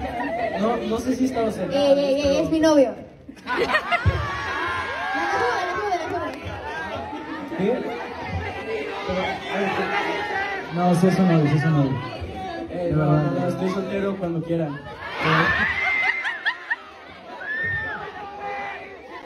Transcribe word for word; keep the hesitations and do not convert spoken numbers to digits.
No, no sé si estaba cerca. Ey, ey, ey, es mi novio. ¿Qué? Pero, a ver, ¿qué? No, sí es un novio, sí es un novio. Eh, no, no, no, estoy soltero cuando quieran. ¿Qué?